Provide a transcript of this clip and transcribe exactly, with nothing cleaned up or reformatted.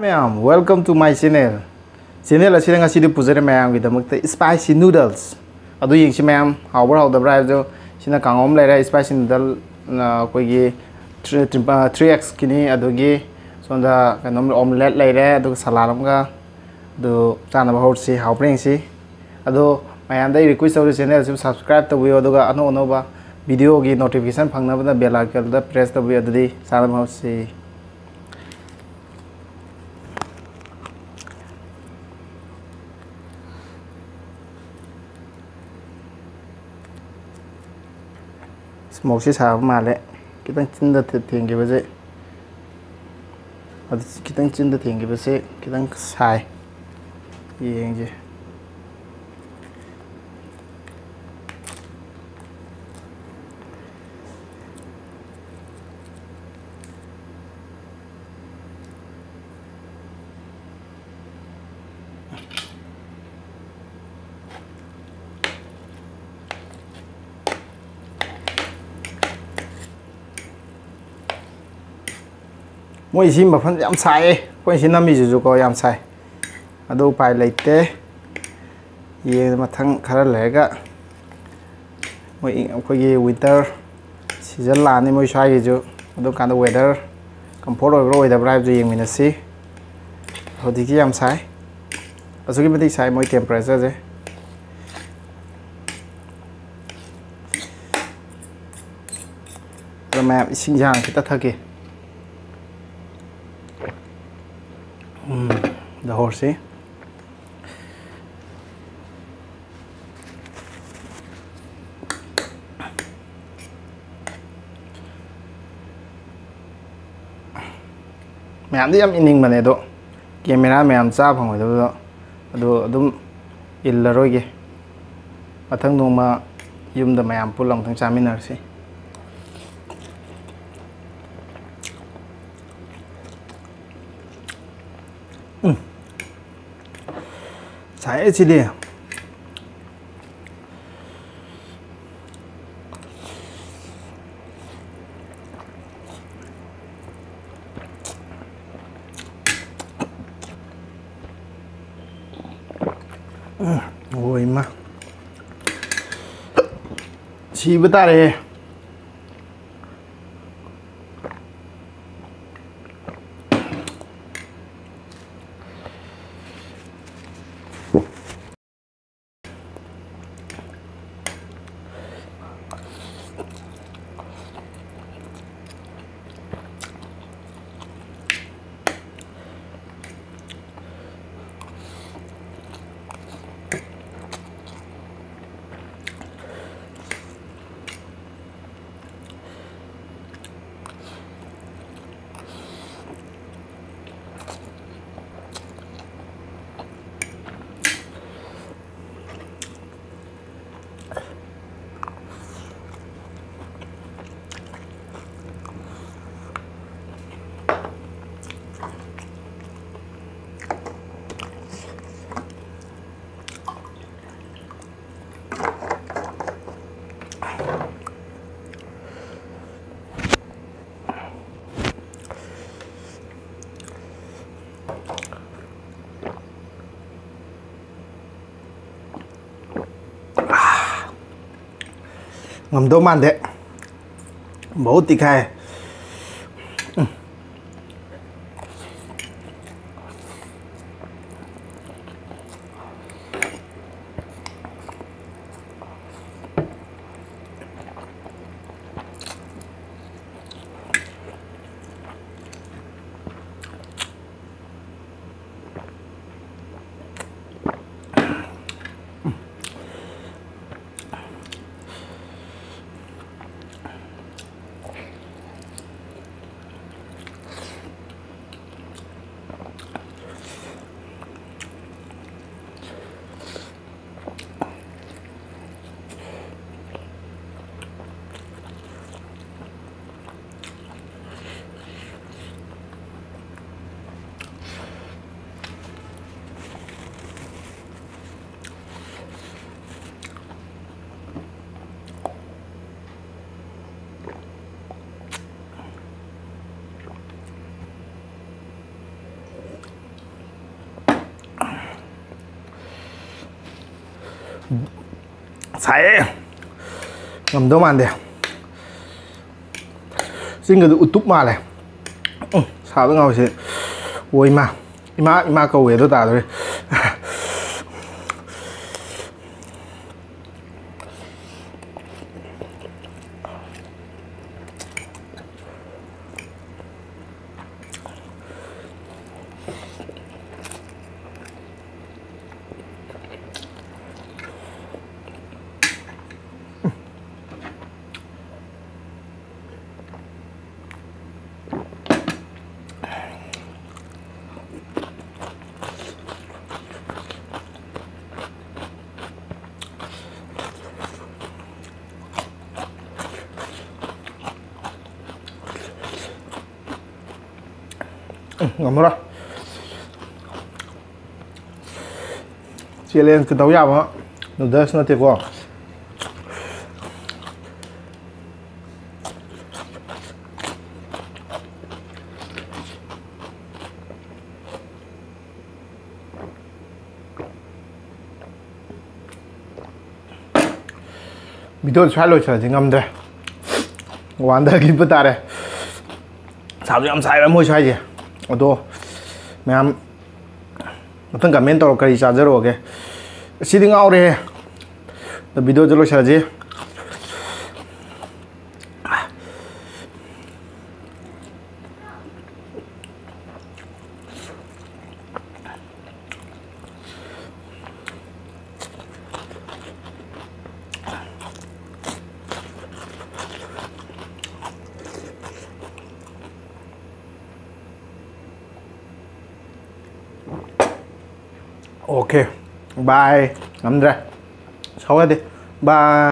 Ma'am, welcome to my channel. Channel asina ngasi di pujare ma'am gida makta spicy noodles. Adu yingsi ma'am, how about how the bride jo sina kangom lera spicy noodle na koi gi three x kini adu gi sonda kanom omelette lera adu salaram ga adu chana bahor si how bring si adu ma'am dai request our channel sim subscribe to video adu ga ano ano ba video gi notification phangna ba bell icon da press to video adu di chana bahor si smoke si sao mà lẽ cái tăng chân được thiền cái gì cái tăng chân được thiền cái gì cái tăng xài gì anh chị mỗi gì mà phân giảm sai quay xin năm mươi có giảm sai ở đâu phải lấy té gì mà thằng khá là lẻ cả mỗi có gì winter season là nên mỗi sai gì chứ ở đâu cả đồ weather comfort rồi rồi đập ra gì mình xí hồi thì cái giảm sai ở số cái bên sai mỗi temperature chứ rồi mà sinh ra cái tất thật kì Mm, the horsey. Ma'am di am ining mane do camera ma'am cha phang do do adu adum illa roi ge mathang no ma yum da ma'am pulang thang chaminar si 음. 잘 지리. 음, 오 임마. 지브다래. ngầm đâu man đấy bố tịch hay ừ. sai ngầm đâu màn đây xin người tụt mà này sao nó ngồi chứ ôi mà ima ima cầu về tôi tả rồi ngắm rồi chia lên cái tàu dao đó Noodles nó tuyệt vời video 잘 놓쳐야 ngâm đây 완벽히 이쁘다래 사주 좀 사이에 모셔야지 또 ma'am मतलब comment तो करी charger हो गए सीधी आओ रहे तो video चलो sir ji ok bye ngắm ra sau đi bye.